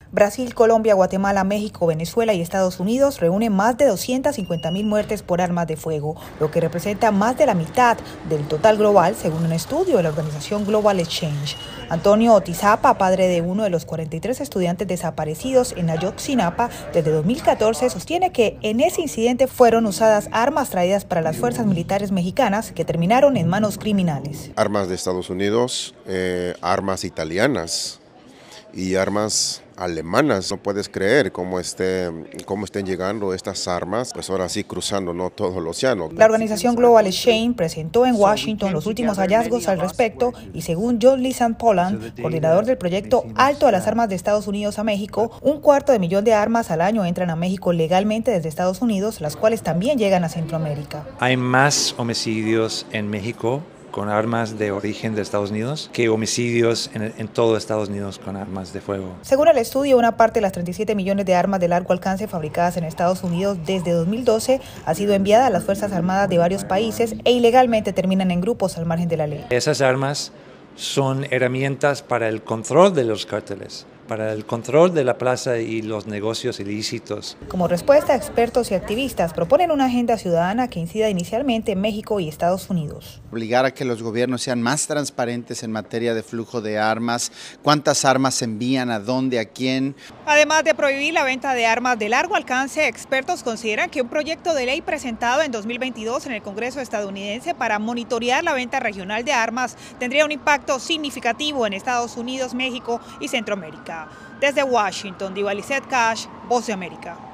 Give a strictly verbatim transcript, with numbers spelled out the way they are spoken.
Brasil, Colombia, Guatemala, México, Venezuela y Estados Unidos reúnen más de doscientas cincuenta mil muertes por armas de fuego, lo que representa más de la mitad del total global, según un estudio de la organización Global Exchange. Antonio Otizapa, padre de uno de los cuarenta y tres estudiantes desaparecidos en Ayotzinapa desde dos mil catorce, sostiene que en ese incidente fueron usadas armas traídas para las fuerzas militares mexicanas que terminaron en manos criminales. Armas de Estados Unidos, eh, armas italianas y armas alemanas. No puedes creer cómo, esté, cómo estén llegando estas armas, pues ahora sí cruzando no todo el océano. La organización Global Exchange presentó en Washington los últimos hallazgos al respecto y según John Lisan Poland, coordinador del proyecto Alto a las Armas de Estados Unidos a México, un cuarto de millón de armas al año entran a México legalmente desde Estados Unidos, las cuales también llegan a Centroamérica. Hay más homicidios en México con armas de origen de Estados Unidos que homicidios en, en todo Estados Unidos con armas de fuego. Según el estudio, una parte de las treinta y siete millones de armas de largo alcance fabricadas en Estados Unidos desde dos mil doce ha sido enviada a las Fuerzas Armadas de varios países e ilegalmente terminan en grupos al margen de la ley. Esas armas son herramientas para el control de los cárteles, para el control de la plaza y los negocios ilícitos. Como respuesta, expertos y activistas proponen una agenda ciudadana que incida inicialmente en México y Estados Unidos. Obligar a que los gobiernos sean más transparentes en materia de flujo de armas, cuántas armas se envían, a dónde, a quién. Además de prohibir la venta de armas de largo alcance, expertos consideran que un proyecto de ley presentado en dos mil veintidós en el Congreso estadounidense para monitorear la venta regional de armas tendría un impacto significativo en Estados Unidos, México y Centroamérica. Desde Washington, Diva Lizeth Cash, Voz de América.